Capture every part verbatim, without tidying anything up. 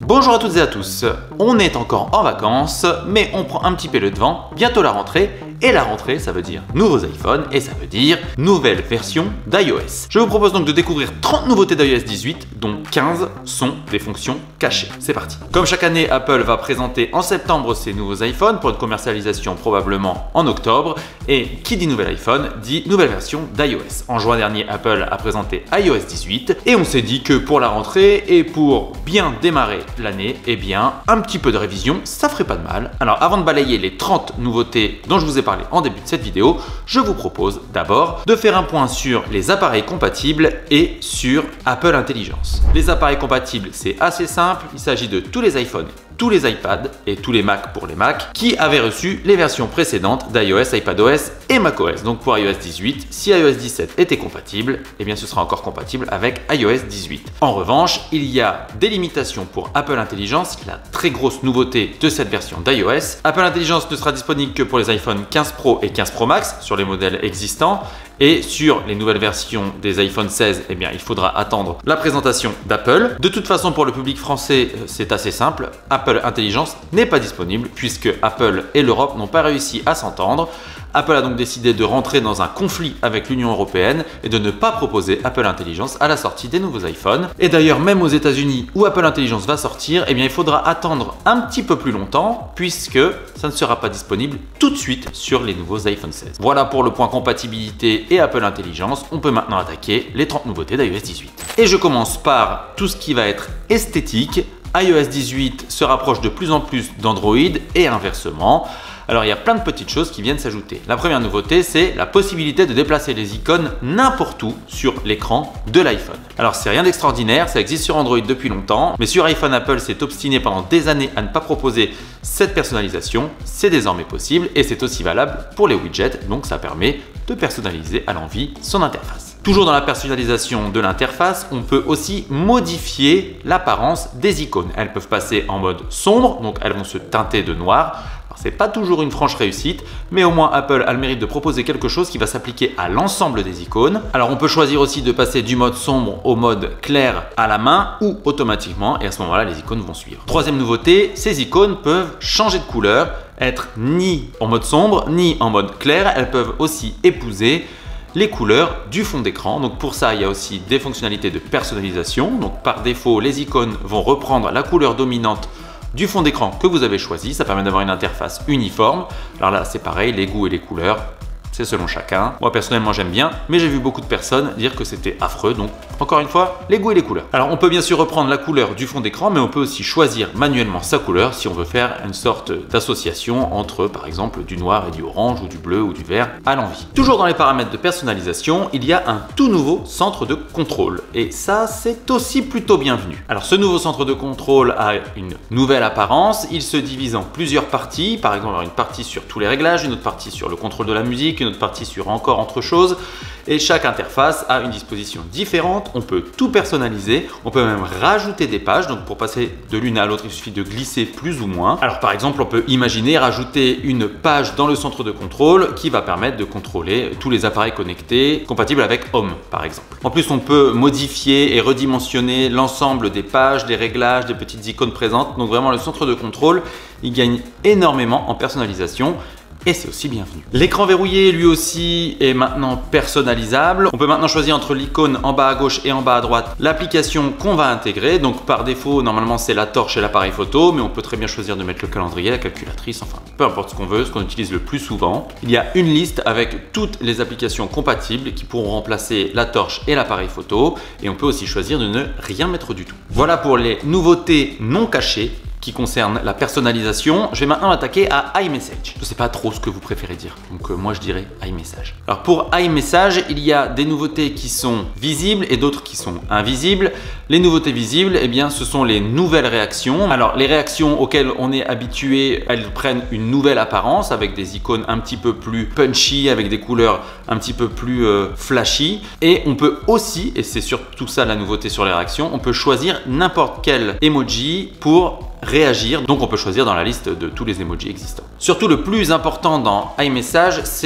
Bonjour à toutes et à tous, on est encore en vacances, mais on prend un petit peu le devant, bientôt la rentrée, et la rentrée ça veut dire nouveaux iPhones, et ça veut dire nouvelle version d'iOS. Je vous propose donc de découvrir trente nouveautés d'iOS dix-huit, dont quinze sont des fonctions cachées. C'est parti. Comme chaque année, Apple va présenter en septembre ses nouveaux iPhones pour une commercialisation probablement en octobre, et qui dit nouvel iPhone dit nouvelle version d'iOS. En juin dernier, Apple a présenté iOS dix-huit, et on s'est dit que pour la rentrée et pour bien démarrer l'année, eh bien, un petit peu de révision, ça ferait pas de mal. Alors, avant de balayer les trente nouveautés dont je vous ai parlé en début de cette vidéo, je vous propose d'abord de faire un point sur les appareils compatibles et sur Apple Intelligence. Les appareils compatibles, c'est assez simple, il s'agit de tous les iPhones, tous les iPads et tous les Mac pour les Mac qui avaient reçu les versions précédentes d'iOS, iPadOS et macOS. Donc pour iOS dix-huit, si iOS dix-sept était compatible, eh bien ce sera encore compatible avec iOS dix-huit. En revanche, il y a des limitations pour Apple Intelligence, la très grosse nouveauté de cette version d'iOS. Apple Intelligence ne sera disponible que pour les iPhone quinze Pro et quinze Pro Max sur les modèles existants. Et sur les nouvelles versions des iPhone seize, eh bien, il faudra attendre la présentation d'Apple. De toute façon, pour le public français, c'est assez simple. Apple Intelligence n'est pas disponible puisque Apple et l'Europe n'ont pas réussi à s'entendre. Apple a donc décidé de rentrer dans un conflit avec l'Union européenne et de ne pas proposer Apple Intelligence à la sortie des nouveaux iPhones. Et d'ailleurs, même aux États-Unis où Apple Intelligence va sortir, eh bien, il faudra attendre un petit peu plus longtemps puisque ça ne sera pas disponible tout de suite sur les nouveaux iPhone seize. Voilà pour le point compatibilité et Apple Intelligence. On peut maintenant attaquer les trente nouveautés d'iOS dix-huit. Et je commence par tout ce qui va être esthétique. iOS dix-huit se rapproche de plus en plus d'Android et inversement. Alors il y a plein de petites choses qui viennent s'ajouter. La première nouveauté, c'est la possibilité de déplacer les icônes n'importe où sur l'écran de l'iPhone. Alors c'est rien d'extraordinaire, ça existe sur Android depuis longtemps, mais sur iPhone, Apple s'est obstiné pendant des années à ne pas proposer cette personnalisation. C'est désormais possible et c'est aussi valable pour les widgets, donc ça permet de personnaliser à l'envie son interface. Toujours dans la personnalisation de l'interface, on peut aussi modifier l'apparence des icônes. Elles peuvent passer en mode sombre, donc elles vont se teinter de noir. C'est pas toujours une franche réussite, mais au moins Apple a le mérite de proposer quelque chose qui va s'appliquer à l'ensemble des icônes. Alors on peut choisir aussi de passer du mode sombre au mode clair à la main ou automatiquement, et à ce moment-là les icônes vont suivre. Troisième nouveauté, ces icônes peuvent changer de couleur, être ni en mode sombre ni en mode clair. Elles peuvent aussi épouser les couleurs du fond d'écran. Donc pour ça, il y a aussi des fonctionnalités de personnalisation. Donc par défaut, les icônes vont reprendre la couleur dominante du fond d'écran que vous avez choisi. Ça permet d'avoir une interface uniforme. Alors là, c'est pareil, les goûts et les couleurs, c'est selon chacun. Moi, personnellement, j'aime bien, mais j'ai vu beaucoup de personnes dire que c'était affreux. Donc, encore une fois, les goûts et les couleurs. Alors, on peut bien sûr reprendre la couleur du fond d'écran, mais on peut aussi choisir manuellement sa couleur si on veut faire une sorte d'association entre, par exemple, du noir et du orange, ou du bleu ou du vert à l'envie. Toujours dans les paramètres de personnalisation, il y a un tout nouveau centre de contrôle. Et ça, c'est aussi plutôt bienvenu. Alors, ce nouveau centre de contrôle a une nouvelle apparence. Il se divise en plusieurs parties. Par exemple, une partie sur tous les réglages, une autre partie sur le contrôle de la musique, une autre partie sur encore autre chose, et chaque interface a une disposition différente. On peut tout personnaliser, on peut même rajouter des pages. Donc pour passer de l'une à l'autre, il suffit de glisser plus ou moins. Alors par exemple, on peut imaginer rajouter une page dans le centre de contrôle qui va permettre de contrôler tous les appareils connectés compatibles avec Home par exemple. En plus, on peut modifier et redimensionner l'ensemble des pages, des réglages, des petites icônes présentes. Donc vraiment, le centre de contrôle, il gagne énormément en personnalisation. Et c'est aussi bienvenu. L'écran verrouillé, lui aussi, est maintenant personnalisable. On peut maintenant choisir entre l'icône en bas à gauche et en bas à droite l'application qu'on va intégrer. Donc par défaut, normalement, c'est la torche et l'appareil photo, mais on peut très bien choisir de mettre le calendrier, la calculatrice, enfin peu importe ce qu'on veut, ce qu'on utilise le plus souvent. Il y a une liste avec toutes les applications compatibles qui pourront remplacer la torche et l'appareil photo. Et on peut aussi choisir de ne rien mettre du tout. Voilà pour les nouveautés non cachées qui concerne la personnalisation. Je vais maintenant attaquer à iMessage. Je ne sais pas trop ce que vous préférez dire, donc euh, moi je dirais iMessage. Alors pour iMessage, il y a des nouveautés qui sont visibles et d'autres qui sont invisibles. Les nouveautés visibles, eh bien, ce sont les nouvelles réactions. Alors les réactions auxquelles on est habitué, elles prennent une nouvelle apparence avec des icônes un petit peu plus punchy, avec des couleurs un petit peu plus euh, flashy. Et on peut aussi, et c'est surtout ça la nouveauté sur les réactions, on peut choisir n'importe quel emoji pour réagir. Donc on peut choisir dans la liste de tous les emojis existants. Surtout, le plus important dans iMessage, c'est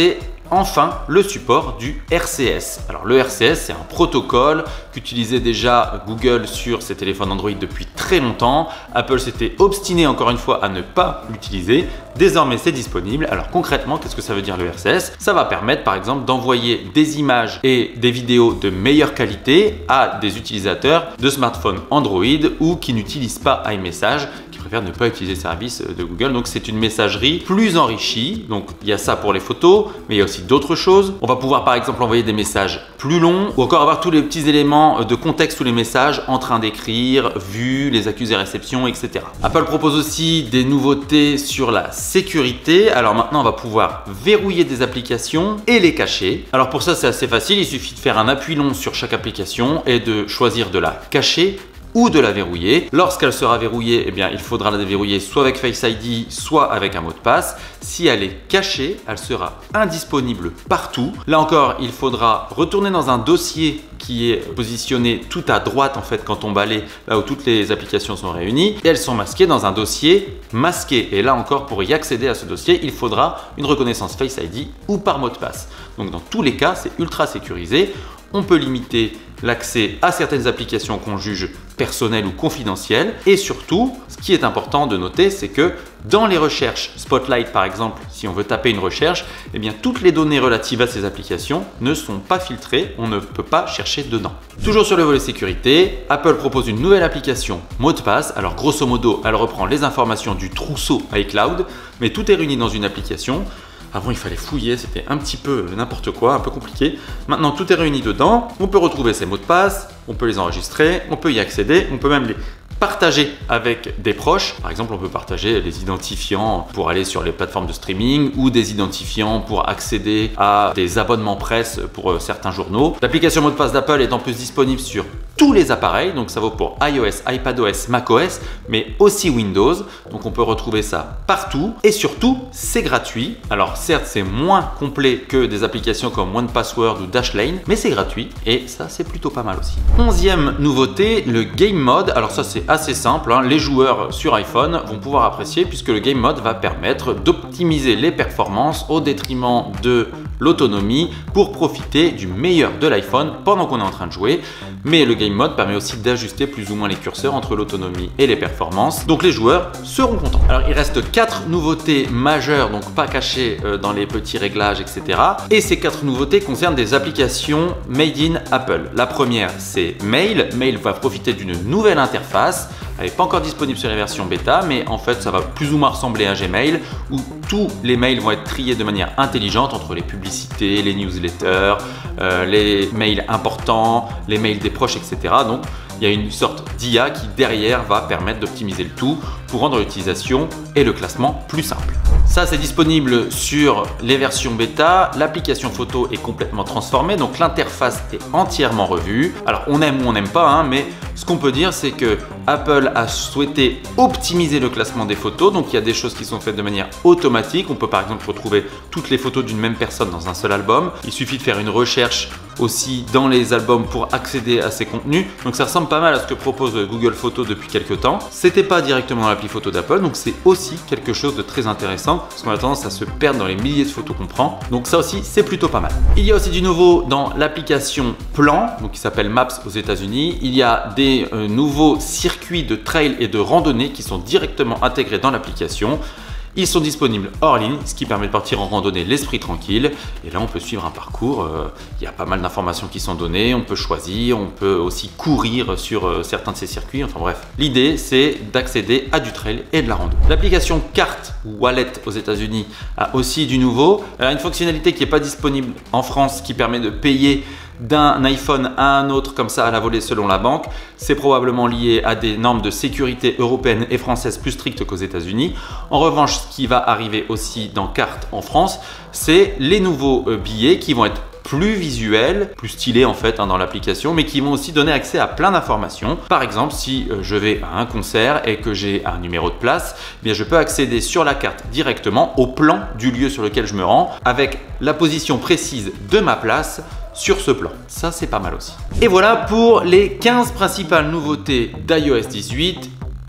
Enfin, le support du R C S. Alors le R C S, c'est un protocole qu'utilisait déjà Google sur ses téléphones Android depuis très longtemps. Apple s'était obstiné encore une fois à ne pas l'utiliser. Désormais, c'est disponible. Alors concrètement, qu'est-ce que ça veut dire le R C S? Ça va permettre par exemple d'envoyer des images et des vidéos de meilleure qualité à des utilisateurs de smartphones Android ou qui n'utilisent pas iMessage, qui préfèrent ne pas utiliser le service de Google. Donc c'est une messagerie plus enrichie. Donc il y a ça pour les photos, mais il y a aussi d'autres choses. On va pouvoir par exemple envoyer des messages plus longs ou encore avoir tous les petits éléments de contexte sous les messages en train d'écrire, vu, les accusés réception, et cetera. Apple propose aussi des nouveautés sur la sécurité. Alors maintenant, on va pouvoir verrouiller des applications et les cacher. Alors pour ça, c'est assez facile. Il suffit de faire un appui long sur chaque application et de choisir de la cacher ou de la verrouiller. Lorsqu'elle sera verrouillée, eh bien, il faudra la déverrouiller soit avec Face I D, soit avec un mot de passe. Si elle est cachée, elle sera indisponible partout. Là encore, il faudra retourner dans un dossier qui est positionné tout à droite en fait quand on balaye, là où toutes les applications sont réunies. Et elles sont masquées dans un dossier masqué. Et là encore, pour y accéder à ce dossier, il faudra une reconnaissance Face I D ou par mot de passe. Donc dans tous les cas, c'est ultra sécurisé. On peut limiter l'accès à certaines applications qu'on juge personnelles ou confidentielles. Et surtout, ce qui est important de noter, c'est que dans les recherches Spotlight par exemple, si on veut taper une recherche, eh bien toutes les données relatives à ces applications ne sont pas filtrées, on ne peut pas chercher dedans. Toujours sur le volet sécurité, Apple propose une nouvelle application mot de passe. Alors grosso modo, elle reprend les informations du trousseau iCloud, mais tout est réuni dans une application. Avant, il fallait fouiller, c'était un petit peu n'importe quoi, un peu compliqué. Maintenant, tout est réuni dedans. On peut retrouver ses mots de passe, on peut les enregistrer, on peut y accéder, on peut même les partager avec des proches. Par exemple, on peut partager les identifiants pour aller sur les plateformes de streaming ou des identifiants pour accéder à des abonnements presse pour certains journaux. L'application mot de passe d'Apple est en plus disponible sur tous les appareils, donc ça vaut pour iOS, iPadOS, macOS, mais aussi Windows. Donc on peut retrouver ça partout et surtout, c'est gratuit. Alors certes, c'est moins complet que des applications comme one password ou Dashlane, mais c'est gratuit et ça, c'est plutôt pas mal aussi. Onzième nouveauté, le Game Mode. Alors ça, c'est assez simple, hein. Les joueurs sur iPhone vont pouvoir apprécier puisque le Game Mode va permettre d'optimiser les performances au détriment de l'autonomie pour profiter du meilleur de l'iPhone pendant qu'on est en train de jouer. Mais le Game Mode permet aussi d'ajuster plus ou moins les curseurs entre l'autonomie et les performances. Donc les joueurs seront contents. Alors il reste quatre nouveautés majeures, donc pas cachées dans les petits réglages, et cetera. Et ces quatre nouveautés concernent des applications made in Apple. La première, c'est Mail. Mail va profiter d'une nouvelle interface. Elle n'est pas encore disponible sur les versions bêta, mais en fait ça va plus ou moins ressembler à Gmail où tous les mails vont être triés de manière intelligente entre les publicités, les newsletters, euh, les mails importants, les mails des proches, et cetera. Donc il y a une sorte d'I A qui derrière va permettre d'optimiser le tout pour rendre l'utilisation et le classement plus simple. Ça, c'est disponible sur les versions bêta. L'application photo est complètement transformée, donc l'interface est entièrement revue. Alors on aime ou on n'aime pas, hein, mais ce qu'on peut dire, c'est que Apple a souhaité optimiser le classement des photos. Donc il y a des choses qui sont faites de manière automatique. On peut par exemple retrouver toutes les photos d'une même personne dans un seul album. Il suffit de faire une recherche aussi dans les albums pour accéder à ces contenus. Donc ça ressemble pas mal à ce que propose Google Photos depuis quelques temps. C'était pas directement dans l'appli photo d'Apple, donc c'est aussi quelque chose de très intéressant parce qu'on a tendance à se perdre dans les milliers de photos qu'on prend. Donc ça aussi, c'est plutôt pas mal. Il y a aussi du nouveau dans l'application Plan, donc qui s'appelle Maps aux États-Unis. Il y a des euh, nouveaux circuits de trail et de randonnée qui sont directement intégrés dans l'application. Ils sont disponibles hors ligne, ce qui permet de partir en randonnée l'esprit tranquille. Et là, on peut suivre un parcours. Euh, il y a pas mal d'informations qui sont données. On peut choisir, on peut aussi courir sur euh, certains de ces circuits. Enfin bref, l'idée, c'est d'accéder à du trail et de la rando. L'application Carte ou Wallet aux États-Unis a aussi du nouveau. Elle a une fonctionnalité qui n'est pas disponible en France qui permet de payer d'un iPhone à un autre comme ça à la volée selon la banque. C'est probablement lié à des normes de sécurité européennes et françaises plus strictes qu'aux États-Unis. En revanche, ce qui va arriver aussi dans Carte en France, c'est les nouveaux billets qui vont être plus visuels, plus stylés en fait hein, dans l'application, mais qui vont aussi donner accès à plein d'informations. Par exemple, si euh, je vais à un concert et que j'ai un numéro de place, eh bien je peux accéder sur la carte directement au plan du lieu sur lequel je me rends avec la position précise de ma place sur ce plan. Ça, c'est pas mal aussi. Et voilà pour les quinze principales nouveautés d'iOS dix-huit.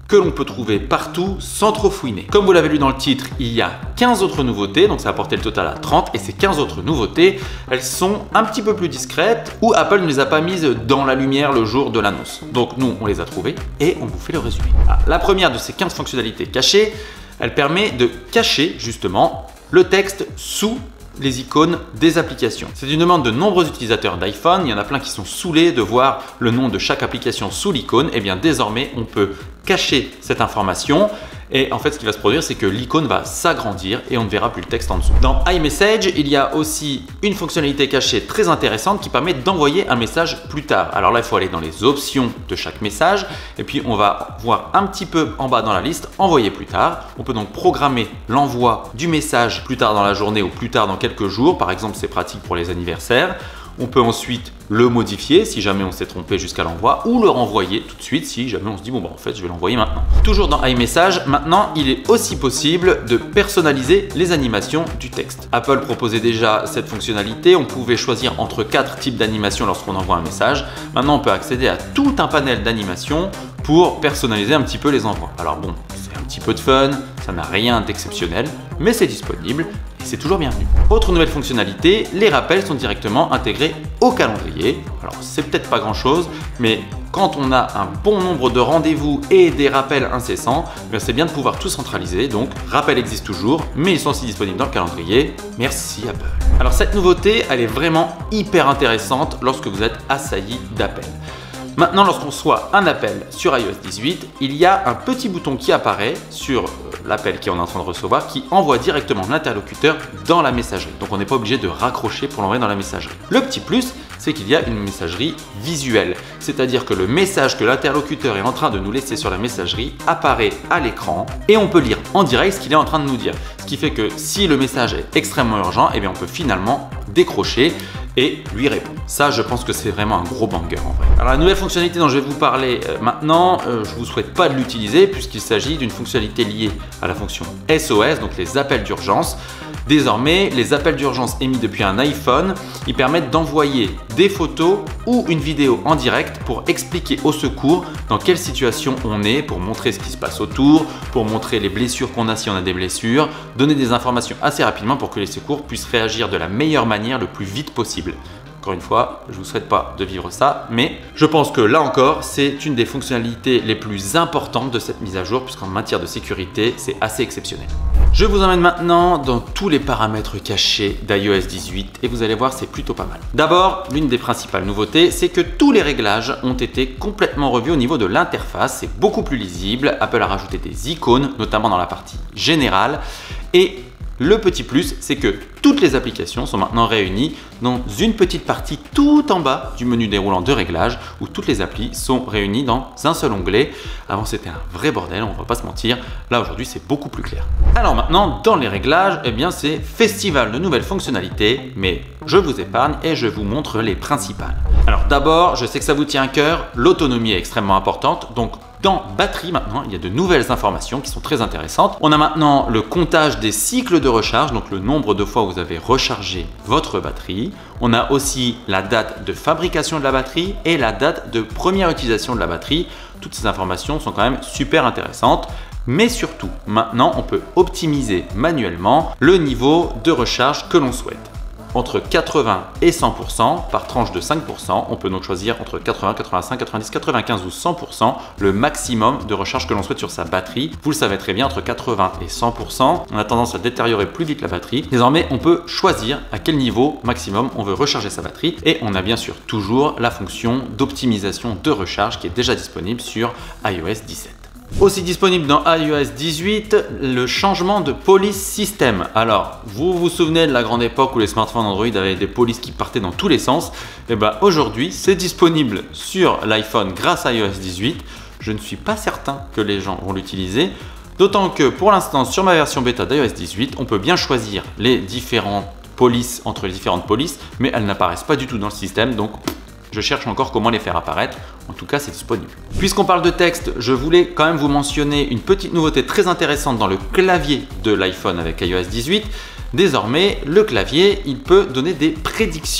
que l'on peut trouver partout sans trop fouiner. Comme vous l'avez lu dans le titre, il y a quinze autres nouveautés, donc ça a porté le total à trente, et ces quinze autres nouveautés, elles sont un petit peu plus discrètes, ou Apple ne les a pas mises dans la lumière le jour de l'annonce. Donc nous, on les a trouvées, et on vous fait le résumé. Ah, la première de ces quinze fonctionnalités cachées, elle permet de cacher justement le texte sous les icônes des applications. C'est une demande de nombreux utilisateurs d'iPhone. Il y en a plein qui sont saoulés de voir le nom de chaque application sous l'icône. Et bien désormais, on peut cacher cette information. Et en fait, ce qui va se produire, c'est que l'icône va s'agrandir et on ne verra plus le texte en dessous. Dans iMessage, il y a aussi une fonctionnalité cachée très intéressante qui permet d'envoyer un message plus tard. Alors là, il faut aller dans les options de chaque message et puis on va voir un petit peu en bas dans la liste « Envoyer plus tard ». On peut donc programmer l'envoi du message plus tard dans la journée ou plus tard dans quelques jours. Par exemple, c'est pratique pour les anniversaires. On peut ensuite le modifier si jamais on s'est trompé jusqu'à l'envoi ou le renvoyer tout de suite si jamais on se dit bon bah en fait je vais l'envoyer maintenant. Toujours dans iMessage, maintenant il est aussi possible de personnaliser les animations du texte. Apple proposait déjà cette fonctionnalité, on pouvait choisir entre quatre types d'animations lorsqu'on envoie un message. Maintenant on peut accéder à tout un panel d'animations pour personnaliser un petit peu les envois. Alors bon, c'est un petit peu de fun, ça n'a rien d'exceptionnel, mais c'est disponible. C'est toujours bienvenu. Autre nouvelle fonctionnalité, les rappels sont directement intégrés au calendrier. Alors c'est peut-être pas grand chose, mais quand on a un bon nombre de rendez-vous et des rappels incessants, c'est bien de pouvoir tout centraliser. Donc rappels existent toujours, mais ils sont aussi disponibles dans le calendrier. Merci Apple. Alors cette nouveauté, elle est vraiment hyper intéressante lorsque vous êtes assailli d'appels. Maintenant, lorsqu'on reçoit un appel sur i O S dix-huit, il y a un petit bouton qui apparaît sur l'appel qu'on est en train de recevoir qui envoie directement l'interlocuteur dans la messagerie. Donc on n'est pas obligé de raccrocher pour l'envoyer dans la messagerie. Le petit plus, c'est qu'il y a une messagerie visuelle. C'est-à-dire que le message que l'interlocuteur est en train de nous laisser sur la messagerie apparaît à l'écran et on peut lire en direct ce qu'il est en train de nous dire. Ce qui fait que si le message est extrêmement urgent, eh bien on peut finalement décrocher et lui répondre. Ça, je pense que c'est vraiment un gros banger en vrai. Alors la nouvelle fonctionnalité dont je vais vous parler euh, maintenant, euh, je ne vous souhaite pas de l'utiliser puisqu'il s'agit d'une fonctionnalité liée à la fonction S O S, donc les appels d'urgence. Désormais, les appels d'urgence émis depuis un iPhone, ils permettent d'envoyer des photos ou une vidéo en direct pour expliquer au secours dans quelle situation on est, pour montrer ce qui se passe autour, pour montrer les blessures qu'on a si on a des blessures, donner des informations assez rapidement pour que les secours puissent réagir de la meilleure manière le plus vite possible. Encore une fois, je ne vous souhaite pas de vivre ça, mais je pense que là encore, c'est une des fonctionnalités les plus importantes de cette mise à jour puisqu'en matière de sécurité, c'est assez exceptionnel. Je vous emmène maintenant dans tous les paramètres cachés d'i O S dix-huit et vous allez voir, c'est plutôt pas mal. D'abord, l'une des principales nouveautés, c'est que tous les réglages ont été complètement revus au niveau de l'interface. C'est beaucoup plus lisible. Apple a rajouté des icônes, notamment dans la partie générale. Et le petit plus, c'est que toutes les applications sont maintenant réunies dans une petite partie tout en bas du menu déroulant de réglage où toutes les applis sont réunies dans un seul onglet. Avant, c'était un vrai bordel, on va pas se mentir. Là, aujourd'hui, c'est beaucoup plus clair. Alors maintenant, dans les réglages, eh bien, c'est festival de nouvelles fonctionnalités, mais je vous épargne et je vous montre les principales. Alors d'abord, je sais que ça vous tient à cœur, l'autonomie est extrêmement importante, donc dans batterie maintenant, il y a de nouvelles informations qui sont très intéressantes. On a maintenant le comptage des cycles de recharge, donc le nombre de fois où vous avez rechargé votre batterie. On a aussi la date de fabrication de la batterie et la date de première utilisation de la batterie. Toutes ces informations sont quand même super intéressantes. Mais surtout, maintenant, on peut optimiser manuellement le niveau de recharge que l'on souhaite. Entre quatre-vingts et cent pour cent par tranche de cinq pour cent. On peut donc choisir entre quatre-vingts, quatre-vingt-cinq, quatre-vingt-dix, quatre-vingt-quinze ou cent pour cent le maximum de recharge que l'on souhaite sur sa batterie. Vous le savez très bien, entre quatre-vingts et cent pour cent, on a tendance à détériorer plus vite la batterie. Désormais, on peut choisir à quel niveau maximum on veut recharger sa batterie et on a bien sûr toujours la fonction d'optimisation de recharge qui est déjà disponible sur i O S dix-sept. Aussi disponible dans i O S dix-huit, le changement de police système. Alors, vous vous souvenez de la grande époque où les smartphones Android avaient des polices qui partaient dans tous les sens? Et bien aujourd'hui, c'est disponible sur l'iPhone grâce à i O S dix-huit. Je ne suis pas certain que les gens vont l'utiliser. D'autant que pour l'instant, sur ma version bêta d'i O S dix-huit, on peut bien choisir les différentes polices entre les différentes polices, mais elles n'apparaissent pas du tout dans le système. Donc, je cherche encore comment les faire apparaître. En tout cas, c'est disponible. Puisqu'on parle de texte, je voulais quand même vous mentionner une petite nouveauté très intéressante dans le clavier de l'iPhone avec i O S dix-huit. Désormais, le clavier, il peut donner des prédictions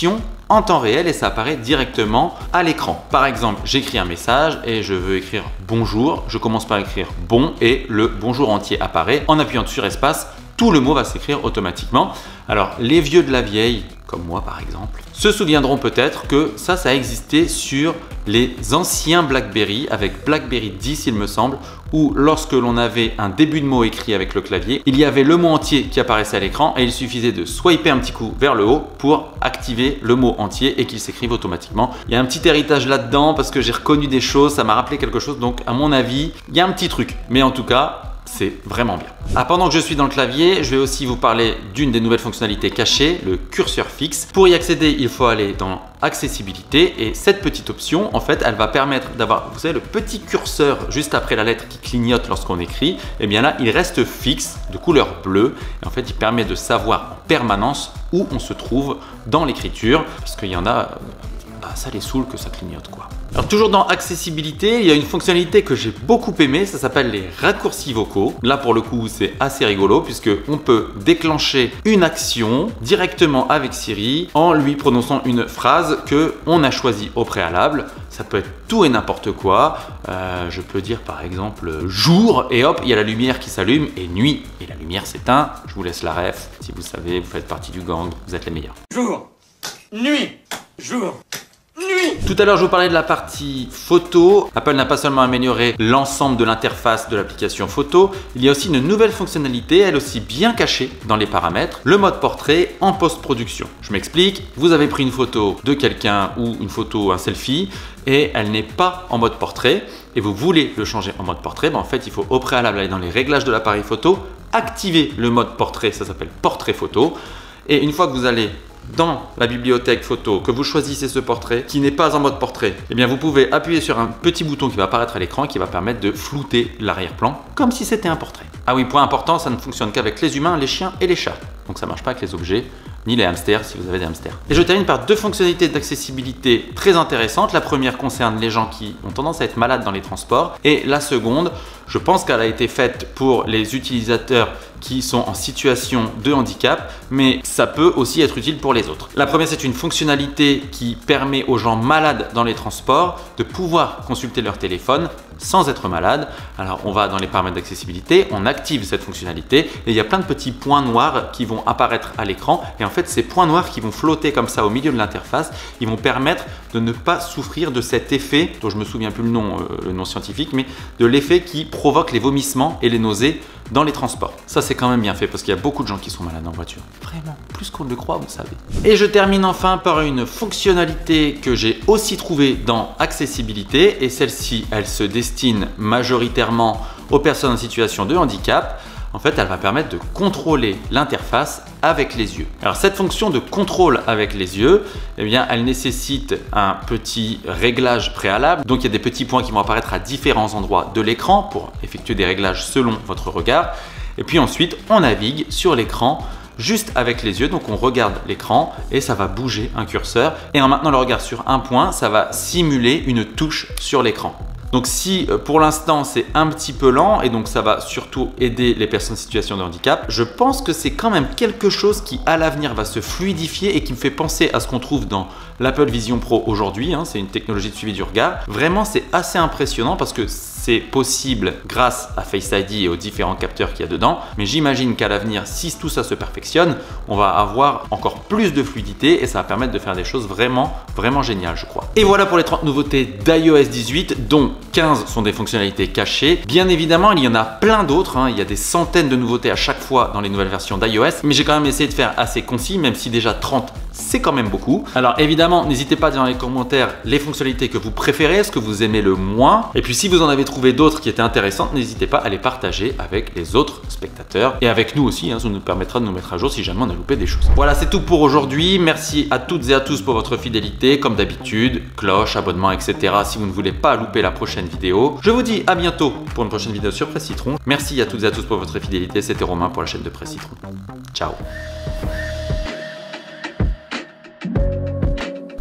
en temps réel et ça apparaît directement à l'écran. Par exemple, j'écris un message et je veux écrire bonjour. Je commence par écrire bon et le bonjour entier apparaît. En appuyant sur espace, tout le mot va s'écrire automatiquement. Alors, les vieux de la vieille, comme moi par exemple, se souviendront peut-être que ça, ça a existé sur les anciens BlackBerry, avec BlackBerry dix il me semble, où lorsque l'on avait un début de mot écrit avec le clavier, il y avait le mot entier qui apparaissait à l'écran et il suffisait de swiper un petit coup vers le haut pour activer le mot entier et qu'il s'écrive automatiquement. Il y a un petit héritage là-dedans parce que j'ai reconnu des choses, ça m'a rappelé quelque chose, donc à mon avis, il y a un petit truc. Mais en tout cas, c'est vraiment bien. Ah, pendant que je suis dans le clavier, je vais aussi vous parler d'une des nouvelles fonctionnalités cachées, le curseur fixe. Pour y accéder, il faut aller dans accessibilité et cette petite option, en fait, elle va permettre d'avoir, vous savez, le petit curseur juste après la lettre qui clignote lorsqu'on écrit. Et bien là, il reste fixe de couleur bleue et en fait, il permet de savoir en permanence où on se trouve dans l'écriture parce qu'il y en a, bah, ça les saoule que ça clignote quoi. Alors toujours dans accessibilité, il y a une fonctionnalité que j'ai beaucoup aimée, ça s'appelle les raccourcis vocaux. Là pour le coup c'est assez rigolo puisque on peut déclencher une action directement avec Siri en lui prononçant une phrase que on a choisie au préalable. Ça peut être tout et n'importe quoi. Euh, je peux dire par exemple jour et hop il y a la lumière qui s'allume et nuit et la lumière s'éteint. Je vous laisse la ref. Si vous savez, vous faites partie du gang, vous êtes les meilleurs. Jour, nuit, jour. Nuit. Tout à l'heure, je vous parlais de la partie photo. Apple n'a pas seulement amélioré l'ensemble de l'interface de l'application photo, il y a aussi une nouvelle fonctionnalité, elle aussi bien cachée dans les paramètres, le mode portrait en post-production. Je m'explique, vous avez pris une photo de quelqu'un ou une photo, un selfie, et elle n'est pas en mode portrait, et vous voulez le changer en mode portrait, ben en fait, il faut au préalable aller dans les réglages de l'appareil photo, activer le mode portrait, ça s'appelle portrait photo, et une fois que vous allez dans la bibliothèque photo, que vous choisissez ce portrait qui n'est pas en mode portrait, eh bien vous pouvez appuyer sur un petit bouton qui va apparaître à l'écran qui va permettre de flouter l'arrière-plan comme si c'était un portrait. Ah oui, point important, ça ne fonctionne qu'avec les humains, les chiens et les chats. Donc ça ne marche pas avec les objets, ni les hamsters si vous avez des hamsters. Et je termine par deux fonctionnalités d'accessibilité très intéressantes. La première concerne les gens qui ont tendance à être malades dans les transports. Et la seconde, je pense qu'elle a été faite pour les utilisateurs qui sont en situation de handicap, mais ça peut aussi être utile pour les autres. La première, c'est une fonctionnalité qui permet aux gens malades dans les transports de pouvoir consulter leur téléphone sans être malade. Alors on va dans les paramètres d'accessibilité, on active cette fonctionnalité et il y a plein de petits points noirs qui vont apparaître à l'écran et en fait ces points noirs qui vont flotter comme ça au milieu de l'interface, ils vont permettre de ne pas souffrir de cet effet, dont je me souviens plus le nom, euh, le nom scientifique, mais de l'effet qui provoque les vomissements et les nausées dans les transports. Ça c'est quand même bien fait parce qu'il y a beaucoup de gens qui sont malades en voiture. Vraiment, plus qu'on ne le croit, vous savez. Et je termine enfin par une fonctionnalité que j'ai aussi trouvée dans accessibilité et celle-ci, elle se destine majoritairement aux personnes en situation de handicap. En fait, elle va permettre de contrôler l'interface avec les yeux. Alors cette fonction de contrôle avec les yeux, eh bien, elle nécessite un petit réglage préalable. Donc il y a des petits points qui vont apparaître à différents endroits de l'écran pour effectuer des réglages selon votre regard. Et puis ensuite, on navigue sur l'écran juste avec les yeux. Donc on regarde l'écran et ça va bouger un curseur. Et en maintenant le regard sur un point, ça va simuler une touche sur l'écran. Donc si pour l'instant c'est un petit peu lent et donc ça va surtout aider les personnes en situation de handicap, je pense que c'est quand même quelque chose qui à l'avenir va se fluidifier et qui me fait penser à ce qu'on trouve dans l'Apple Vision Pro aujourd'hui, hein, c'est une technologie de suivi du regard. Vraiment c'est assez impressionnant parce que c'est possible grâce à Face I D et aux différents capteurs qu'il y a dedans, mais j'imagine qu'à l'avenir si tout ça se perfectionne, on va avoir encore plus de fluidité et ça va permettre de faire des choses vraiment vraiment géniales je crois. Et voilà pour les trente nouveautés d'iOS dix-huit dont quinze sont des fonctionnalités cachées. Bien évidemment, il y en a plein d'autres, hein. Il y a des centaines de nouveautés à chaque fois dans les nouvelles versions d'iOS, mais j'ai quand même essayé de faire assez concis, même si déjà trente, c'est quand même beaucoup. Alors évidemment, n'hésitez pas à dire dans les commentaires les fonctionnalités que vous préférez, ce que vous aimez le moins. Et puis si vous en avez trouvé d'autres qui étaient intéressantes, n'hésitez pas à les partager avec les autres spectateurs et avec nous aussi, hein. Ça nous permettra de nous mettre à jour si jamais on a loupé des choses. Voilà, c'est tout pour aujourd'hui. Merci à toutes et à tous pour votre fidélité. Comme d'habitude, cloche, abonnement, et cetera si vous ne voulez pas louper la prochaine vidéo. Je vous dis à bientôt pour une prochaine vidéo sur Presse Citron. Merci à toutes et à tous pour votre fidélité. C'était Romain pour la chaîne de Presse Citron. Ciao.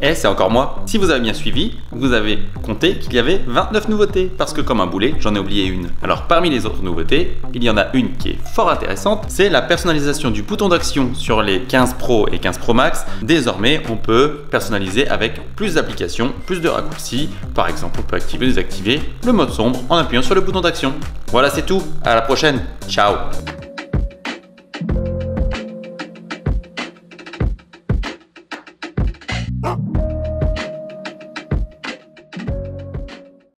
Et c'est encore moi. Si vous avez bien suivi, vous avez compté qu'il y avait vingt-neuf nouveautés, parce que comme un boulet, j'en ai oublié une. Alors parmi les autres nouveautés, il y en a une qui est fort intéressante, c'est la personnalisation du bouton d'action sur les quinze Pro et quinze Pro Max. Désormais, on peut personnaliser avec plus d'applications, plus de raccourcis. Par exemple, on peut activer ou désactiver le mode sombre en appuyant sur le bouton d'action. Voilà, c'est tout. À la prochaine. Ciao.